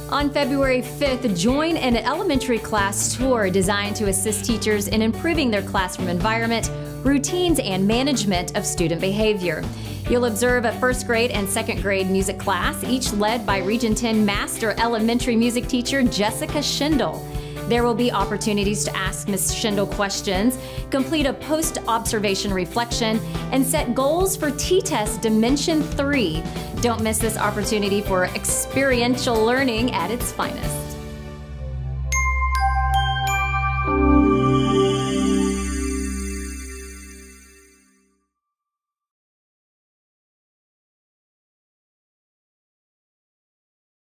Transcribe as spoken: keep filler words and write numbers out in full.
On February fifth, join an elementary class tour designed to assist teachers in improving their classroom environment, routines, and management of student behavior. You'll observe a first grade and second grade music class, each led by Region ten Master Elementary Music Teacher Jessica Shindle. There will be opportunities to ask Miz Shindle questions, complete a post-observation reflection, and set goals for T-TESS Dimension three. Don't miss this opportunity for experiential learning at its finest.